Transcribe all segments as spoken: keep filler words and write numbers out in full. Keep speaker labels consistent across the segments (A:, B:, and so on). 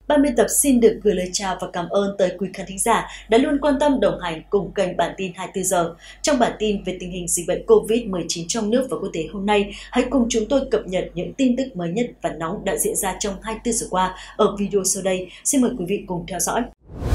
A: Ban biên tập xin được gửi lời chào và cảm ơn tới quý khán thính giả đã luôn quan tâm đồng hành cùng kênh Bản tin hai mươi tư giờ. Trong bản tin về tình hình dịch bệnh Covid mười chín trong nước và quốc tế hôm nay, hãy cùng chúng tôi cập nhật những tin tức mới nhất và nóng đã diễn ra trong hai mươi tư giờ qua ở video sau đây. Xin mời quý vị cùng theo dõi.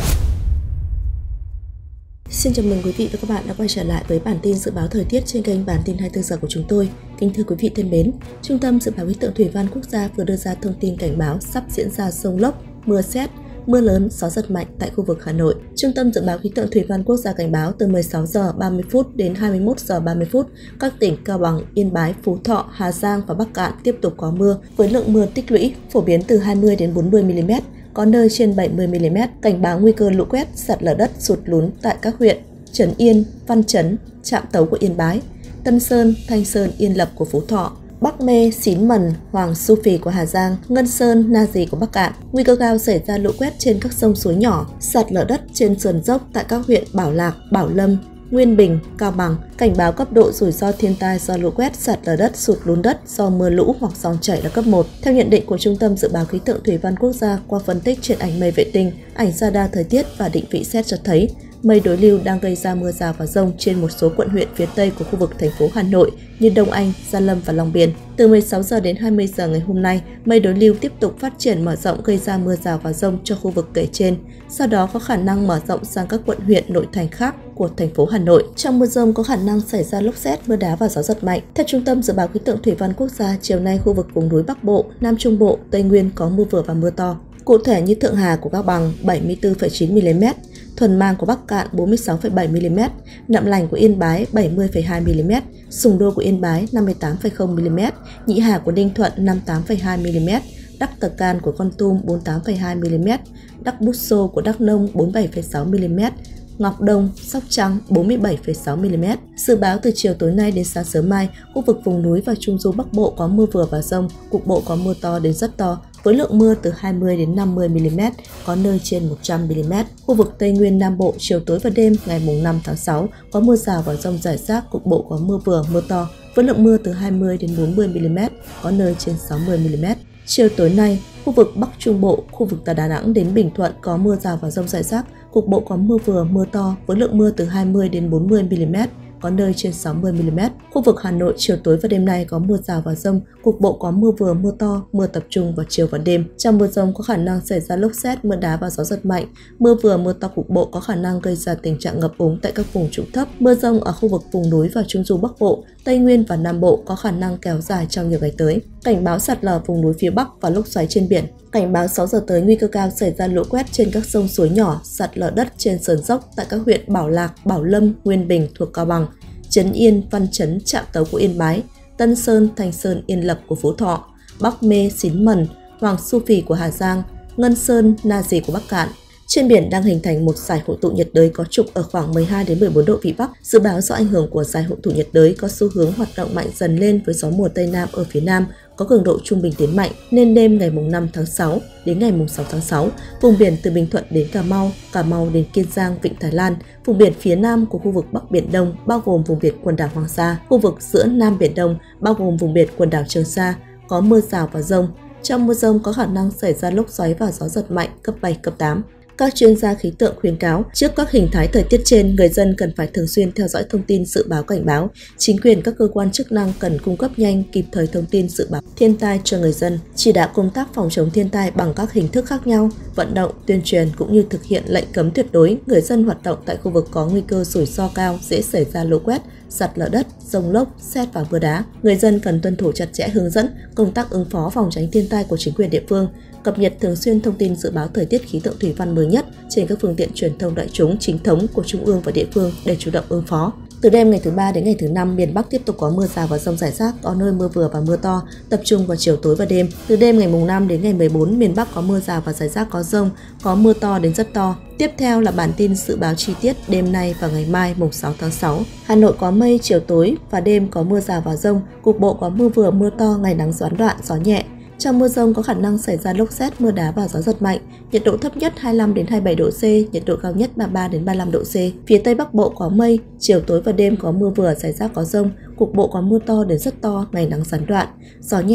B: Xin chào mừng quý vị và các bạn đã quay trở lại với bản tin dự báo thời tiết trên kênh Bản tin hai mươi tư giờ của chúng tôi. Kính thưa quý vị thân mến, Trung tâm Dự báo Khí tượng Thủy văn Quốc gia vừa đưa ra thông tin cảnh báo sắp diễn ra dông lốc, mưa sét, mưa lớn, gió giật mạnh tại khu vực Hà Nội. Trung tâm Dự báo Khí tượng Thủy văn Quốc gia cảnh báo từ mười sáu giờ ba mươi phút đến hai mươi mốt giờ ba mươi phút, các tỉnh Cao Bằng, Yên Bái, Phú Thọ, Hà Giang và Bắc Kạn tiếp tục có mưa với lượng mưa tích lũy phổ biến từ hai mươi đến bốn mươi mi li mét, có nơi trên bảy mươi mi li mét. Cảnh báo nguy cơ lũ quét, sạt lở đất, sụt lún tại các huyện Trấn Yên, Văn Chấn, Trạm Tấu của Yên Bái, Tân Sơn, Thanh Sơn, Yên Lập của Phú Thọ, Bắc Mê, Xín Mần, Hoàng Su Phì của Hà Giang, Ngân Sơn, Na Rì của Bắc Kạn. Nguy cơ cao xảy ra lũ quét trên các sông suối nhỏ, sạt lở đất trên sườn dốc tại các huyện Bảo Lạc, Bảo Lâm, Nguyên Bình, Cao Bằng. Cảnh báo cấp độ rủi ro thiên tai do lũ quét, sạt lở đất, sụt lún đất do mưa lũ hoặc dòng chảy là cấp một. Theo nhận định của Trung tâm Dự báo Khí tượng Thủy văn Quốc gia qua phân tích trên ảnh mây vệ tinh, ảnh radar thời tiết và định vị sét cho thấy mây đối lưu đang gây ra mưa rào và dông trên một số quận huyện phía Tây của khu vực thành phố Hà Nội như Đông Anh, Gia Lâm và Long Biên. Từ mười sáu giờ đến hai mươi giờ ngày hôm nay, mây đối lưu tiếp tục phát triển mở rộng gây ra mưa rào và dông cho khu vực kể trên. Sau đó có khả năng mở rộng sang các quận huyện nội thành khác của thành phố Hà Nội. Trong mưa dông có khả năng xảy ra lốc sét, mưa đá và gió giật mạnh. Theo Trung tâm Dự báo Khí tượng Thủy văn Quốc gia, chiều nay khu vực vùng núi Bắc Bộ, Nam Trung Bộ, Tây Nguyên có mưa vừa và mưa to. Cụ thể như Thượng Hà của Cao Bằng bảy mươi tư phẩy chín mi li mét, Thuần Mang của Bắc Kạn bốn mươi sáu phẩy bảy mi li mét, Nậm Lành của Yên Bái bảy mươi phẩy hai mi li mét, Sùng Đô của Yên Bái năm mươi tám phẩy không mi li mét, Nhị Hà của Ninh Thuận năm mươi tám phẩy hai mi li mét, Đắc Tờ Can của Kon Tum bốn mươi tám phẩy hai mi li mét, Đắc Bút Sô của Đắk Nông bốn mươi bảy phẩy sáu mi li mét, Ngọc Đông, Sóc Trăng bốn mươi bảy phẩy sáu mi li mét. Dự báo từ chiều tối nay đến sáng sớm mai, khu vực vùng núi và trung du Bắc Bộ có mưa vừa và dông, cục bộ có mưa to đến rất to, với lượng mưa từ hai mươi đến năm mươi mi li mét, có nơi trên một trăm mi li mét. Khu vực Tây Nguyên Nam Bộ chiều tối và đêm ngày năm tháng sáu có mưa rào và dông rải rác, cục bộ có mưa vừa, mưa to, với lượng mưa từ hai mươi đến bốn mươi mi li mét, có nơi trên sáu mươi mi li mét. Chiều tối nay, khu vực Bắc Trung Bộ, khu vực từ Đà Nẵng đến Bình Thuận có mưa rào và dông rải rác, cục bộ có mưa vừa, mưa to, với lượng mưa từ hai mươi đến bốn mươi mi li mét, có nơi trên sáu mươi mi li mét. Khu vực Hà Nội chiều tối và đêm nay có mưa rào và dông, cục bộ có mưa vừa, mưa to, mưa tập trung vào chiều và đêm. Trong mưa dông có khả năng xảy ra lốc sét, mưa đá và gió giật mạnh. Mưa vừa, mưa to cục bộ có khả năng gây ra tình trạng ngập úng tại các vùng trũng thấp. Mưa dông ở khu vực vùng núi và trung du Bắc Bộ, Tây Nguyên và Nam Bộ có khả năng kéo dài trong nhiều ngày tới. Cảnh báo sạt lở vùng núi phía Bắc và lốc xoáy trên biển. Cảnh báo sáu giờ tới nguy cơ cao xảy ra lũ quét trên các sông suối nhỏ, sạt lở đất trên sườn dốc tại các huyện Bảo Lạc, Bảo Lâm, Nguyên Bình thuộc Cao Bằng, Trấn Yên, Văn Chấn, Trạm Tấu của Yên Bái, Tân Sơn, Thanh Sơn, Yên Lập của Phú Thọ, Bắc Mê, Xín Mần, Hoàng Su Phì của Hà Giang, Ngân Sơn, Na Rì của Bắc Kạn. Trên biển đang hình thành một dải hội tụ nhiệt đới có trục ở khoảng mười hai đến mười bốn độ vĩ Bắc. Dự báo do ảnh hưởng của dải hội tụ nhiệt đới có xu hướng hoạt động mạnh dần lên với gió mùa Tây Nam ở phía Nam có cường độ trung bình đến mạnh, nên đêm ngày năm tháng sáu đến ngày sáu tháng sáu, vùng biển từ Bình Thuận đến Cà Mau, Cà Mau đến Kiên Giang, Vịnh Thái Lan, vùng biển phía Nam của khu vực Bắc Biển Đông bao gồm vùng biển quần đảo Hoàng Sa, khu vực giữa Nam Biển Đông bao gồm vùng biển quần đảo Trường Sa có mưa rào và dông. Trong mưa dông có khả năng xảy ra lốc xoáy và gió giật mạnh cấp bảy, cấp tám. Các chuyên gia khí tượng khuyến cáo, trước các hình thái thời tiết trên, người dân cần phải thường xuyên theo dõi thông tin dự báo cảnh báo. Chính quyền các cơ quan chức năng cần cung cấp nhanh, kịp thời thông tin dự báo thiên tai cho người dân, chỉ đạo công tác phòng chống thiên tai bằng các hình thức khác nhau, vận động, tuyên truyền cũng như thực hiện lệnh cấm tuyệt đối người dân hoạt động tại khu vực có nguy cơ rủi ro cao dễ xảy ra lũ quét, sạt lở đất, dông lốc, sét và mưa đá. Người dân cần tuân thủ chặt chẽ hướng dẫn công tác ứng phó phòng tránh thiên tai của chính quyền địa phương, cập nhật thường xuyên thông tin dự báo thời tiết khí tượng thủy văn mới nhất trên các phương tiện truyền thông đại chúng chính thống của trung ương và địa phương để chủ động ứng phó. Từ đêm ngày thứ ba đến ngày thứ năm, miền Bắc tiếp tục có mưa rào và dông rải rác, có nơi mưa vừa và mưa to, tập trung vào chiều tối và đêm. Từ đêm ngày năm đến ngày mười bốn, miền Bắc có mưa rào và rải rác có dông, có mưa to đến rất to. Tiếp theo là bản tin dự báo chi tiết đêm nay và ngày mai mùng sáu tháng sáu. Hà Nội có mây, chiều tối và đêm có mưa rào và dông, cục bộ có mưa vừa mưa to, ngày nắng gián đoạn, gió nhẹ. Trong mưa dông có khả năng xảy ra lốc sét, mưa đá và gió giật mạnh. Nhiệt độ thấp nhất hai mươi lăm đến hai mươi bảy độ C, nhiệt độ cao nhất ba mươi ba đến ba mươi lăm độ C. Phía Tây Bắc Bộ có mây, chiều tối và đêm có mưa vừa rải rác có dông, cục bộ có mưa to đến rất to, ngày nắng gián đoạn, gió nhẹ.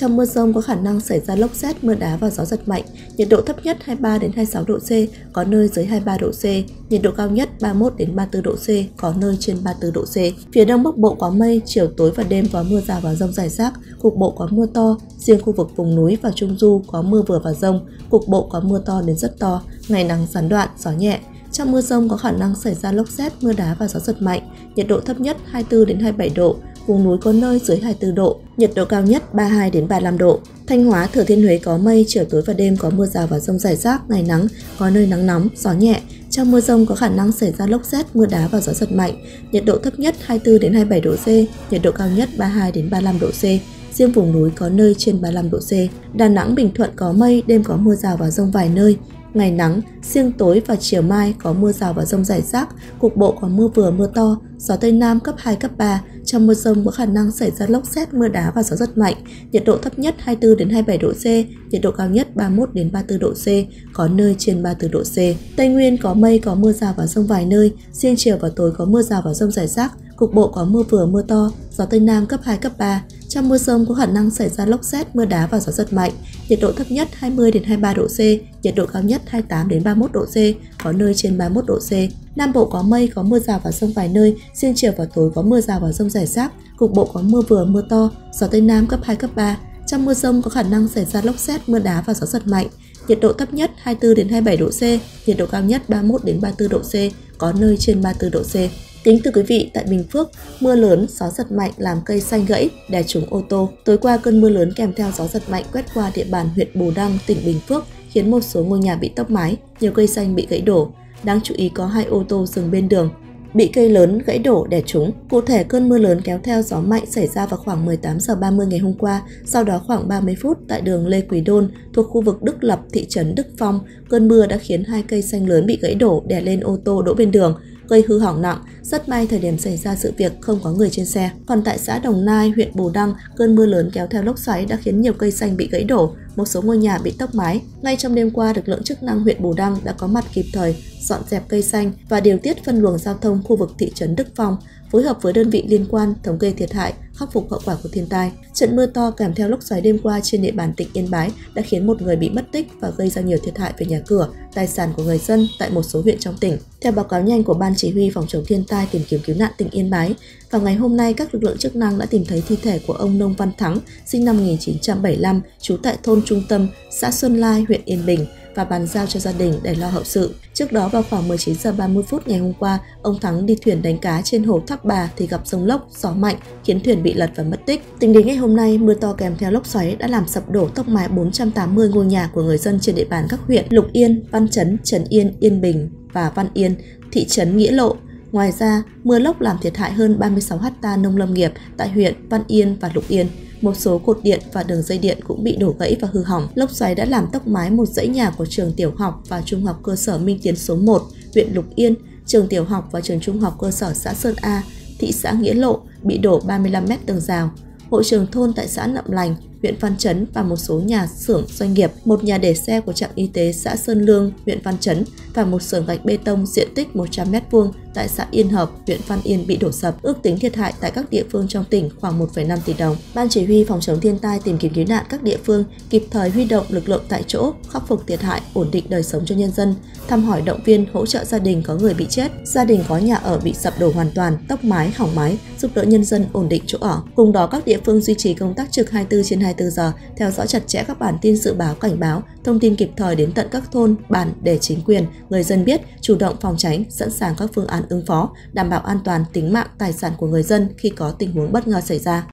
B: Trong mưa dông có khả năng xảy ra lốc sét, mưa đá và gió giật mạnh. Nhiệt độ thấp nhất hai mươi ba đến hai mươi sáu độ C, có nơi dưới hai mươi ba độ C. Nhiệt độ cao nhất ba mươi mốt đến ba mươi tư độ C, có nơi trên ba mươi tư độ C. Phía Đông Bắc Bộ có mây, chiều tối và đêm có mưa rào và dông rải rác, cục bộ có mưa to. Riêng khu vực vùng núi và Trung Du có mưa vừa và dông, cục bộ có mưa to đến rất to. Ngày nắng gián đoạn, gió nhẹ. Trong mưa dông có khả năng xảy ra lốc sét, mưa đá và gió giật mạnh. Nhiệt độ thấp nhất hai mươi tư đến hai mươi bảy độ, vùng núi có nơi dưới hai mươi tư độ, nhiệt độ cao nhất ba mươi hai đến ba mươi lăm độ. Thanh Hóa, Thừa Thiên Huế có mây, chiều tối và đêm có mưa rào và dông rải rác, ngày nắng, có nơi nắng nóng, gió nhẹ. Trong mưa dông có khả năng xảy ra lốc sét, mưa đá và gió giật mạnh. Nhiệt độ thấp nhất hai mươi tư đến hai mươi bảy độ C, nhiệt độ cao nhất ba mươi hai đến ba mươi lăm độ C. Riêng vùng núi có nơi trên ba mươi lăm độ C. Đà Nẵng, Bình Thuận có mây, đêm có mưa rào và dông vài nơi. Ngày nắng, riêng tối và chiều mai có mưa rào và dông rải rác, cục bộ có mưa vừa mưa to, gió Tây Nam cấp hai, cấp ba. Trong mưa dông có khả năng xảy ra lốc sét, mưa đá và gió giật mạnh. Nhiệt độ thấp nhất hai mươi tư đến hai mươi bảy độ C, nhiệt độ cao nhất ba mươi mốt đến ba mươi tư độ C, có nơi trên ba mươi tư độ C. Tây Nguyên có mây, có mưa rào và dông vài nơi, riêng chiều và tối có mưa rào và dông rải rác, cục bộ có mưa vừa mưa to, gió Tây Nam cấp hai, cấp ba. Trong mưa dông có khả năng xảy ra lốc sét, mưa đá và gió giật mạnh. Nhiệt độ thấp nhất hai mươi đến hai mươi ba độ C, nhiệt độ cao nhất hai mươi tám đến ba mươi mốt độ C, có nơi trên ba mươi mốt độ C. Nam Bộ có mây, có mưa rào và dông vài nơi, riêng chiều và tối có mưa rào và dông rải rác, cục bộ có mưa vừa mưa to, gió Tây Nam cấp hai, cấp ba. Trong mưa dông có khả năng xảy ra lốc sét, mưa đá và gió giật mạnh. Nhiệt độ thấp nhất hai mươi tư đến hai mươi bảy độ C, nhiệt độ cao nhất ba mươi mốt đến ba mươi tư độ C, có nơi trên ba mươi tư độ C. Kính thưa quý vị, tại Bình Phước, mưa lớn, gió giật mạnh làm cây xanh gãy, đè trúng ô tô. Tối qua, cơn mưa lớn kèm theo gió giật mạnh quét qua địa bàn huyện Bù Đăng, tỉnh Bình Phước, khiến một số ngôi nhà bị tốc mái, nhiều cây xanh bị gãy đổ. Đáng chú ý có hai ô tô dừng bên đường, bị cây lớn gãy đổ đè trúng. Cụ thể, cơn mưa lớn kéo theo gió mạnh xảy ra vào khoảng mười tám giờ ba mươi ngày hôm qua, sau đó khoảng ba mươi phút tại đường Lê Quý Đôn thuộc khu vực Đức Lập, thị trấn Đức Phong, cơn mưa đã khiến hai cây xanh lớn bị gãy đổ đè lên ô tô đỗ bên đường, gây hư hỏng nặng. Rất may thời điểm xảy ra sự việc không có người trên xe. Còn tại xã Đồng Nai, huyện Bù Đăng, cơn mưa lớn kéo theo lốc xoáy đã khiến nhiều cây xanh bị gãy đổ, một số ngôi nhà bị tốc mái. Ngay trong đêm qua, lực lượng chức năng huyện Bù Đăng đã có mặt kịp thời dọn dẹp cây xanh và điều tiết phân luồng giao thông khu vực thị trấn Đức Phong, phối hợp với đơn vị liên quan thống kê thiệt hại, khắc phục hậu quả của thiên tai. Trận mưa to kèm theo lốc xoáy đêm qua trên địa bàn tỉnh Yên Bái đã khiến một người bị mất tích và gây ra nhiều thiệt hại về nhà cửa, tài sản của người dân tại một số huyện trong tỉnh. Theo báo cáo nhanh của Ban Chỉ huy Phòng chống thiên tai tìm kiếm cứu nạn tỉnh Yên Bái, vào ngày hôm nay các lực lượng chức năng đã tìm thấy thi thể của ông Nông Văn Thắng, sinh năm một nghìn chín trăm bảy mươi lăm, trú tại thôn Trung Tâm, xã Xuân Lai, huyện Yên Bình, và bàn giao cho gia đình để lo hậu sự. Trước đó vào khoảng mười chín giờ ba mươi phút ngày hôm qua, ông Thắng đi thuyền đánh cá trên hồ Thác Bà thì gặp dông lốc, gió mạnh khiến thuyền bị lật và mất tích. Tính đến ngày hôm nay, mưa to kèm theo lốc xoáy đã làm sập đổ tốc mái bốn trăm tám mươi ngôi nhà của người dân trên địa bàn các huyện Lục Yên, Văn Chấn, Trấn Yên, Yên Bình và Văn Yên, thị trấn Nghĩa Lộ. Ngoài ra, mưa lốc làm thiệt hại hơn ba mươi sáu héc ta nông lâm nghiệp tại huyện Văn Yên và Lục Yên. Một số cột điện và đường dây điện cũng bị đổ gãy và hư hỏng. Lốc xoáy đã làm tốc mái một dãy nhà của trường tiểu học và trung học cơ sở Minh Tiến số một, huyện Lục Yên, trường tiểu học và trường trung học cơ sở xã Sơn A, thị xã Nghĩa Lộ bị đổ ba mươi lăm mét tường rào. Hội trường thôn tại xã Nậm Lành, huyện Văn Chấn và một số nhà xưởng doanh nghiệp, một nhà để xe của trạm y tế xã Sơn Lương, huyện Văn Chấn và một xưởng gạch bê tông diện tích một trăm mét vuông tại xã Yên Hợp, huyện Văn Yên bị đổ sập. Ước tính thiệt hại tại các địa phương trong tỉnh khoảng một phẩy năm tỷ đồng. Ban Chỉ huy Phòng chống thiên tai tìm kiếm cứu nạn các địa phương kịp thời huy động lực lượng tại chỗ, khắc phục thiệt hại, ổn định đời sống cho nhân dân, thăm hỏi động viên, hỗ trợ gia đình có người bị chết, gia đình có nhà ở bị sập đổ hoàn toàn, tốc mái, hỏng mái, giúp đỡ nhân dân ổn định chỗ ở. Cùng đó các địa phương duy trì công tác trực hai mươi tư trên hai mươi tư giờ, theo dõi chặt chẽ các bản tin dự báo, cảnh báo, thông tin kịp thời đến tận các thôn, bản để chính quyền, người dân biết, chủ động phòng tránh, sẵn sàng các phương án ứng phó, đảm bảo an toàn tính mạng, tài sản của người dân khi có tình huống bất ngờ xảy ra.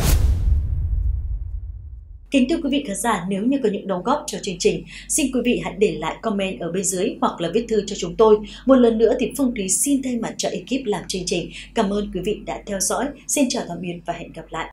A: Kính thưa quý vị khán giả, nếu như có những đóng góp cho chương trình, xin quý vị hãy để lại comment ở bên dưới hoặc là viết thư cho chúng tôi. Một lần nữa thì Phương Thúy xin thay mặt cho ekip làm chương trình. Cảm ơn quý vị đã theo dõi. Xin chào tạm biệt và hẹn gặp lại.